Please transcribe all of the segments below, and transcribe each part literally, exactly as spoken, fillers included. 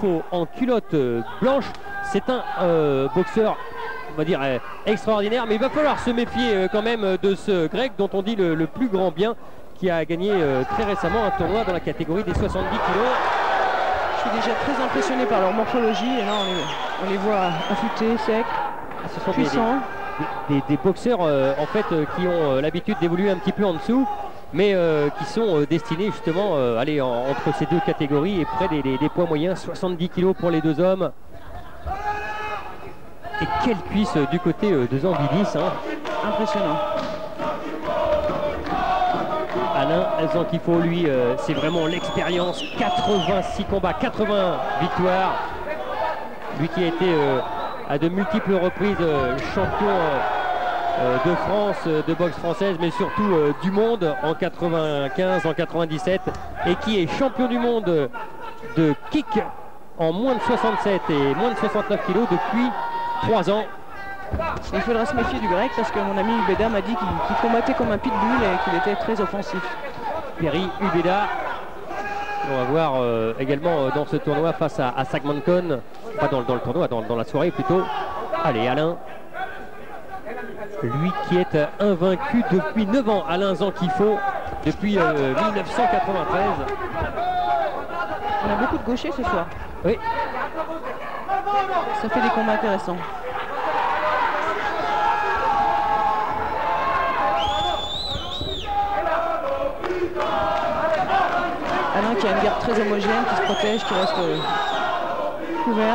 Zankifo en culotte blanche. C'est un euh, boxeur, on va dire, euh, extraordinaire, mais il va falloir se méfier euh, quand même de ce grec dont on dit le, le plus grand bien, qui a gagné euh, très récemment un tournoi dans la catégorie des soixante-dix kilos. Je suis déjà très impressionné par leur morphologie, et là on les, on les voit affûtés, secs, Ce sont puissants. Des, des, des boxeurs euh, en fait euh, qui ont euh, l'habitude d'évoluer un petit peu en dessous, mais euh, qui sont euh, destinés justement euh, aller en, entre ces deux catégories et près des, des, des poids moyens, soixante-dix kilos pour les deux hommes. Et quelle cuisse euh, du côté euh, de Zambidis, hein. Impressionnant. Alain Zankifo, lui, euh, c'est vraiment l'expérience. quatre-vingt-six combats, quatre-vingts victoires. Lui qui a été euh, à de multiples reprises euh, champion euh, de France, euh, de boxe française, mais surtout euh, du monde en quatre-vingt-quinze, en quatre-vingt-dix-sept, et qui est champion du monde de kick en moins de soixante-sept et moins de soixante-neuf kilos depuis trois ans. Il faudra se méfier du grec parce que mon ami Ubeda m'a dit qu'il qu'il combattait comme un pitbull et qu'il était très offensif. Perry Ubeda, on va voir euh, également euh, dans ce tournoi face à, à Sagmancon, pas dans, dans le tournoi, dans, dans la soirée plutôt. Allez, Alain, lui qui est euh, invaincu depuis neuf ans, Alain Zankifo, depuis euh, mille neuf cent quatre-vingt-treize. On a beaucoup de gauchers ce soir. Oui. Ça fait des combats intéressants. Alain qui a une garde très homogène, qui se protège, qui reste euh, couvert.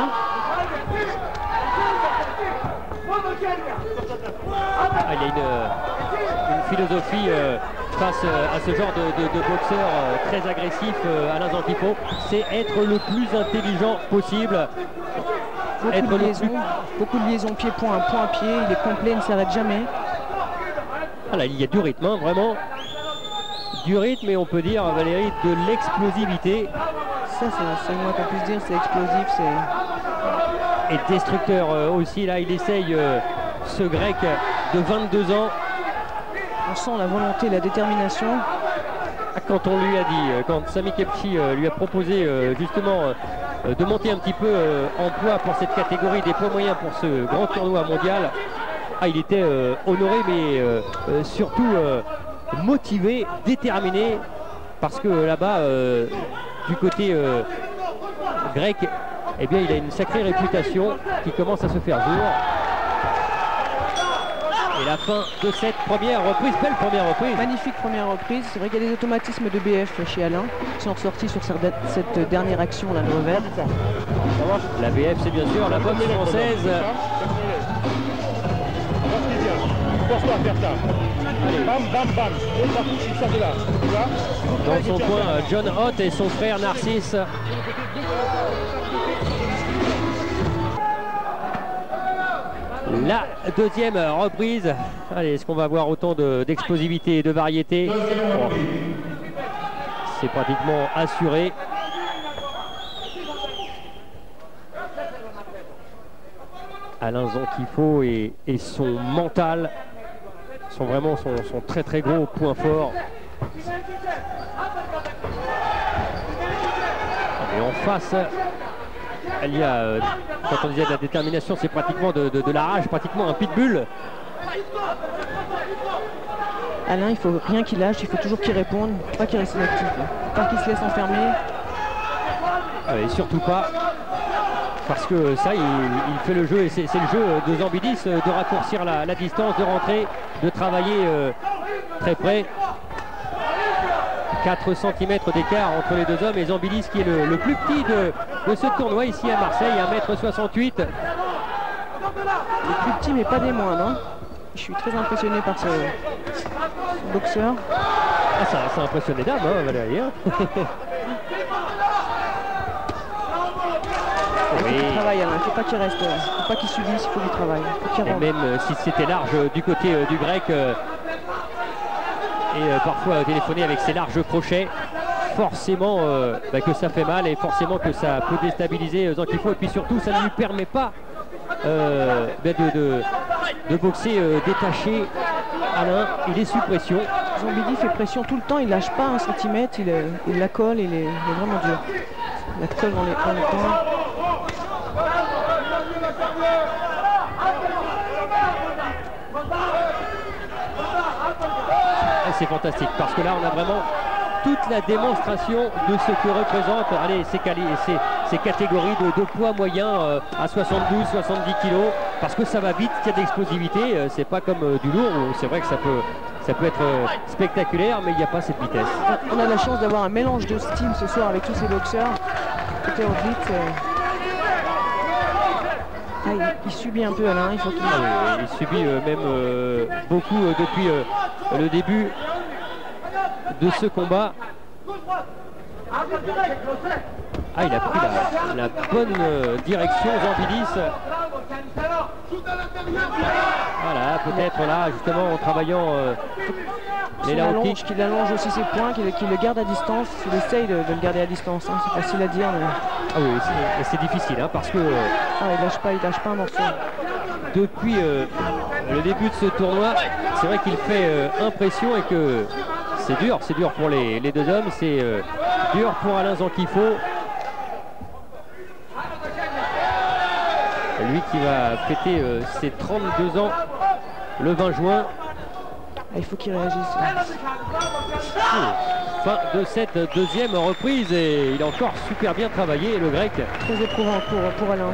Ah, il y a une, une philosophie euh, face euh, à ce genre de, de, de boxeur euh, très agressif, euh, Alain Zankifo, c'est être le plus intelligent possible. Beaucoup, Être de le liaisons, plus... beaucoup de liaisons pied-point, point à pied, il est complet, il ne s'arrête jamais. Ah là, il y a du rythme, hein, vraiment. Du rythme, et on peut dire, Valérie, de l'explosivité. Ça, c'est le moins qu'on puisse dire, c'est explosif, c'est... Et destructeur euh, aussi, là, il essaye euh, ce grec de vingt-deux ans. On sent la volonté, la détermination. Quand on lui a dit, euh, quand Sami Kepchi euh, lui a proposé euh, justement euh, de monter un petit peu euh, en poids pour cette catégorie des poids moyens pour ce grand tournoi mondial, ah, il était euh, honoré, mais euh, euh, surtout euh, motivé, déterminé, parce que là-bas, euh, du côté euh, grec, eh bien, il a une sacrée réputation qui commence à se faire jour. Et la fin de cette première reprise, belle première reprise. Magnifique première reprise. C'est vrai qu'il y a des automatismes de B F chez Alain qui sont ressortis sur cette dernière action, la revers. La B F, c'est bien sûr la boxe française. Force-toi à faire ça. Allez, bam, bam, bam. Et ça pousse, il sort de là. Tu vois ? Dans son coin, John Hott et son frère Narcisse. La deuxième reprise. Allez, est-ce qu'on va avoir autant d'explosivité de, et de variété? Oh. C'est pratiquement assuré. Alain Zankifo et, et son mental sont vraiment son, son très très gros point fort. Et en face, il y a, euh, quand on disait de la détermination, c'est pratiquement de, de, de la rage, pratiquement un pitbull. Alain, il faut rien qu'il lâche, il faut toujours qu'il réponde, pas qu'il reste inactif, pas qu'il se laisse enfermer. Ah, et surtout pas, parce que ça, il, il fait le jeu, et c'est le jeu de Zambidis, de raccourcir la, la distance, de rentrer, de travailler euh, très près. quatre centimètres d'écart entre les deux hommes, et Zambidis qui est le, le plus petit de, de ce tournoi ici à Marseille, un mètre soixante-huit. Le plus petit mais pas des moindres. Hein. Je suis très impressionné par ce, ce boxeur. Ah, ça, ça a impressionné dames, hein, Valérie. Hein. Il faut qu'il travaille, Alain. Il ne faut pas qu'il reste, il ne faut pas qu'il subisse, il faut qu'il travaille. Qu et même euh, si c'était large euh, du côté euh, du grec, euh, et euh, parfois euh, téléphoner avec ses larges crochets, forcément euh, bah, que ça fait mal, et forcément que ça peut déstabiliser euh, Zankifo, et puis surtout ça ne lui permet pas euh, bah, de, de, de boxer euh, détaché. Alain, il est sous pression. Zambidi fait pression tout le temps, il lâche pas un centimètre, il, il la colle, il est, il est vraiment dur. Il la colle dans les, dans les coins. C'est fantastique parce que là on a vraiment toute la démonstration de ce que représente allez, ces, ces, ces catégories de, de poids moyen euh, à soixante-douze soixante-dix kilos parce que ça va vite, il y a de l'explosivité, euh, c'est pas comme euh, du lourd où c'est vrai que ça peut, ça peut être euh, spectaculaire mais il n'y a pas cette vitesse. On a la chance d'avoir un mélange de styles ce soir avec tous ces boxeurs. Côté orbite, euh... ah, il, il subit un peu Alain, il faut qu'il... Ah oui, il subit euh, même euh, beaucoup euh, depuis euh, le début de ce combat. Ah, il a pris la, la bonne euh, direction, Zambidis. Voilà, peut-être là, justement, en travaillant euh, les low kicks. Qu'il allonge aussi ses points, qu'il qu le garde à distance. Il essaye de, de le garder à distance. Hein. C'est facile à dire. Mais... Ah oui, c'est difficile, hein, parce que... Euh, ah, il lâche pas, il lâche pas un morceau. Depuis euh, le début de ce tournoi, c'est vrai qu'il fait euh, impression et que c'est dur, c'est dur pour les, les deux hommes, c'est euh, dur pour Alain Zankifo. Lui qui va fêter euh, ses trente-deux ans le vingt juin. Ah, il faut qu'il réagisse. Oh, fin de cette deuxième reprise et il a encore super bien travaillé le grec. Très éprouvant pour, pour Alain.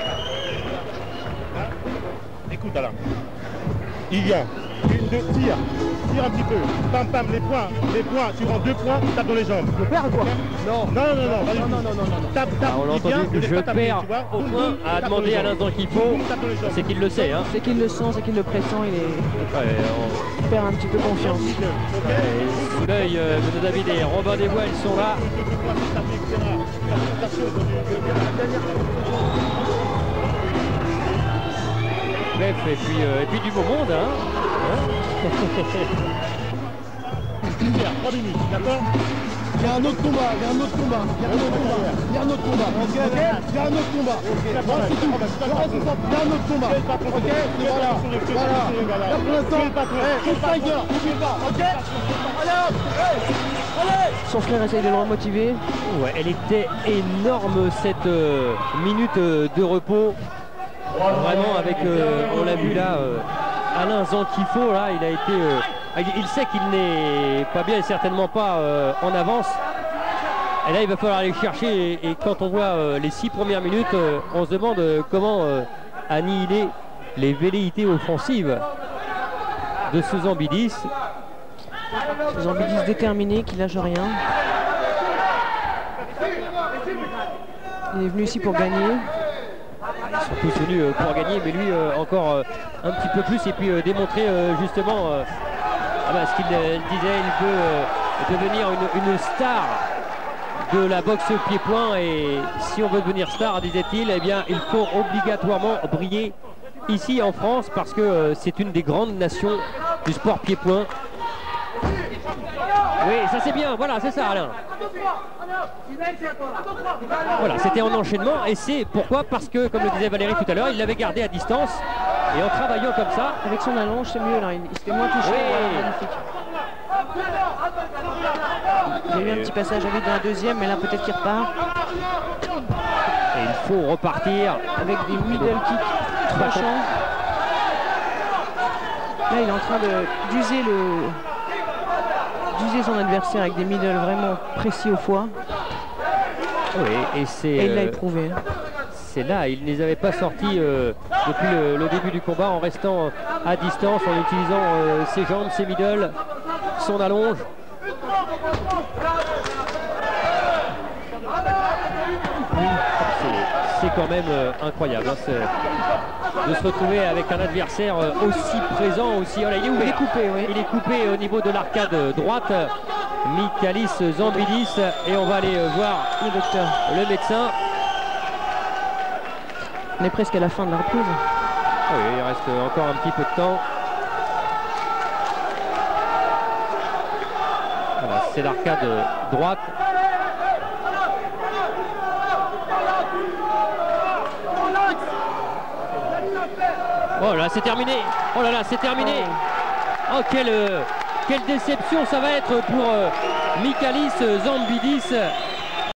Écoute Alain, il y a une, deux, tire, tire un petit peu, pam pam, les points, les points, tu rends deux points, tape dans les jambes. Je perds quoi? Non, non, non, non, non, non, non, non, non, tape, tape, ah, on l'a entendu, je perds au point à demander à Alain Zankifo, c'est qu'il le sait. Hein. C'est qu'il le sent, c'est qu'il le pressent, il, est... ouais, on... il perd un petit peu confiance. Ouais, sous l'œil euh, de David et Robin Desbois, ils sont là. Bref, et puis, euh, et puis du beau monde, hein, hein trois minutes, d'accord? Il y a un autre combat, il y a un autre combat, il y a un autre combat, il y a un autre combat, ok? Il y a un autre combat, voilà, c'est tout. Il y a un autre combat, ok? Voilà, voilà. Là pour l'instant, c'est Tiger, n'oublie pas, ok? Allez, allez! Son frère essaye de le remotiver. Ouais, elle était énorme cette euh, minute euh, de repos. Vraiment avec, euh, on l'a vu là, euh, Alain Zankifo, là, il a été, euh, il, il sait qu'il n'est pas bien et certainement pas euh, en avance. Et là, il va falloir aller chercher. Et, et quand on voit euh, les six premières minutes, euh, on se demande euh, comment euh, annihiler les velléités offensives de ce Zambidis. Zambidis déterminé, qui lâche rien. Il est venu ici pour gagner. Ils sont tous venus euh, pour gagner, mais lui euh, encore euh, un petit peu plus et puis euh, démontrer euh, justement euh, ah bah, ce qu'il euh, disait, il veut euh, devenir une, une star de la boxe pied-point et si on veut devenir star, disait-il, eh bien il faut obligatoirement briller ici en France parce que euh, c'est une des grandes nations du sport pied-point. Oui, ça c'est bien, voilà, c'est ça Alain. Voilà, c'était en enchaînement et c'est pourquoi, parce que comme le disait Valérie tout à l'heure, il l'avait gardé à distance et en travaillant comme ça. Avec son allonge, c'est mieux là, il, il se fait moins toucher. Oui. Voilà, magnifique. Il y a eu un petit passage à vide dans la deuxième, mais là peut-être qu'il repart. Et il faut repartir avec des middle kicks tranchants. Là, il est en train d'user le. d'user son adversaire avec des middle vraiment précis au foie. Oui, et c'est. Et il l'a euh, éprouvé. C'est là, il ne les avait pas sortis euh, depuis le, le début du combat en restant à distance, en utilisant euh, ses jambes, ses middle, son allonge. C'est quand même euh, incroyable hein, de se retrouver avec un adversaire euh, aussi présent, aussi. Oh là, il est ouvert. Il est coupé, oui. Il est coupé au niveau de l'arcade droite. Michalis Zambidis et on va aller euh, voir le docteur, le médecin. On est presque à la fin de la reprise. Oui, il reste encore un petit peu de temps. Voilà, c'est l'arcade droite. Oh là, c'est terminé. Oh là là, c'est terminé. Oh, quelle, quelle déception ça va être pour euh, Michalis Zambidis.